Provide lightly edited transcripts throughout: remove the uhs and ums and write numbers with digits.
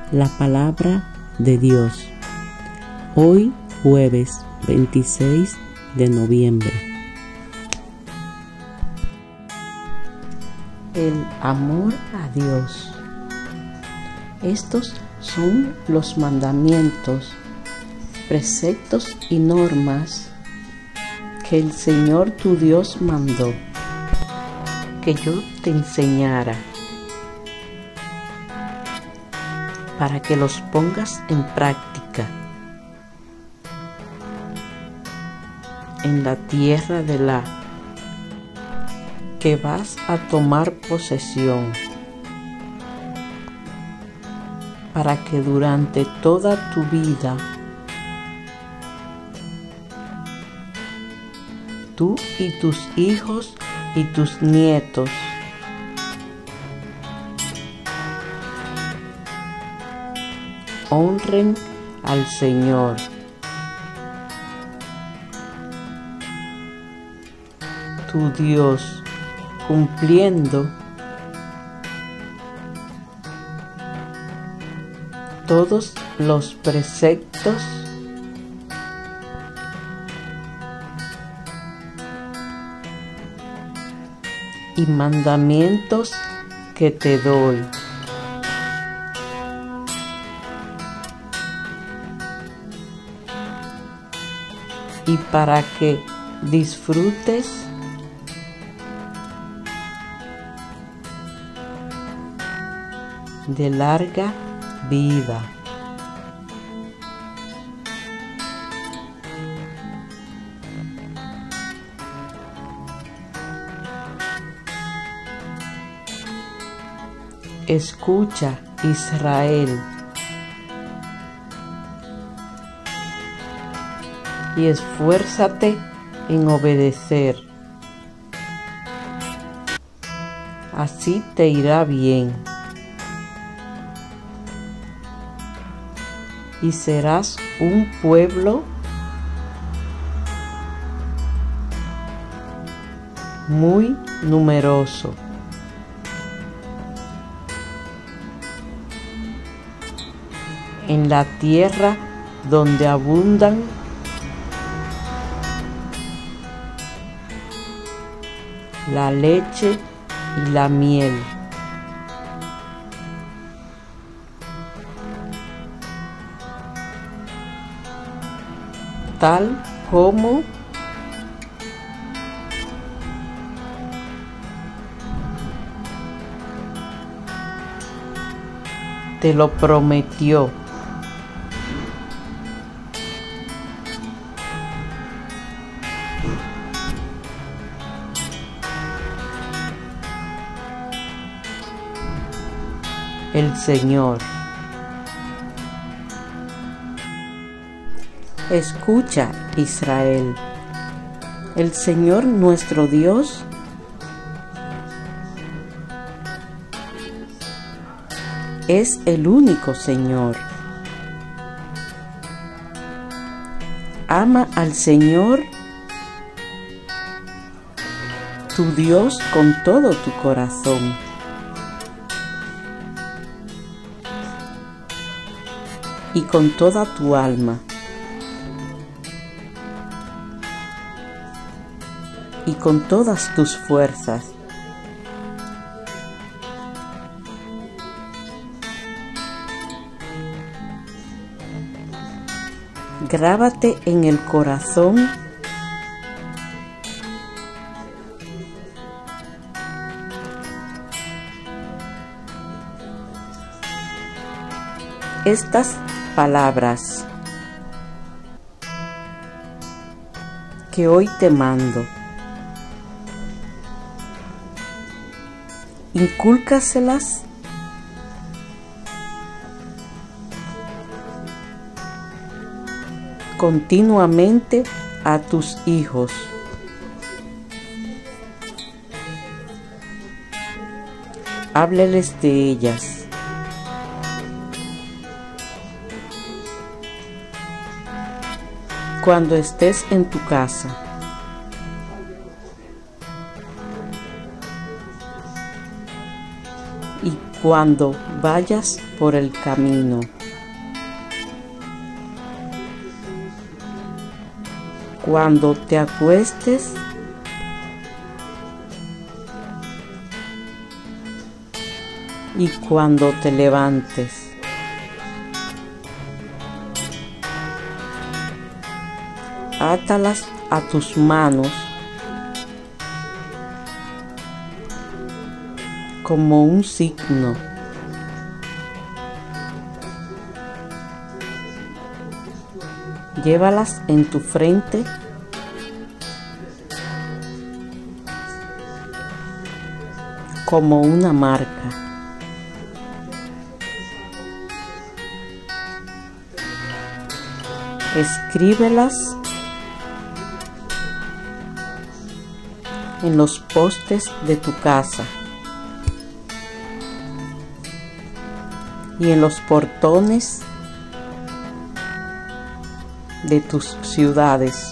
la palabra de Dios. Hoy, jueves 26 de noviembre. El amor a Dios. Estos son los mandamientos, preceptos y normas que el Señor tu Dios mandó que yo te enseñara, para que los pongas en práctica en la tierra de la que vas a tomar posesión, para que durante toda tu vida tú y tus hijos y tus nietos honren al Señor, tu Dios, cumpliendo todos los preceptos y mandamientos que te doy. Y para que disfrutes de larga vida. Escucha, Israel, y esfuérzate en obedecer. Así te irá bien, y serás un pueblo muy numeroso. En la tierra donde abundan la leche y la miel. Tal como te lo prometió el Señor. Escucha, Israel, el Señor nuestro Dios es el único Señor. Ama al Señor tu Dios con todo tu corazón y con toda tu alma y con todas tus fuerzas. Grábate en el corazón estas palabras que hoy te mando. Incúlcaselas continuamente a tus hijos. Hábleles de ellas. Cuando estés en tu casa, y cuando vayas por el camino, cuando te acuestes y cuando te levantes. Átalas a tus manos como un signo. Llévalas en tu frente como una marca. Escríbelas en los postes de tu casa y en los portones de tus ciudades.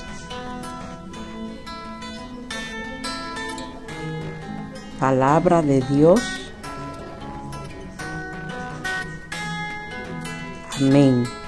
Palabra de Dios. Amén.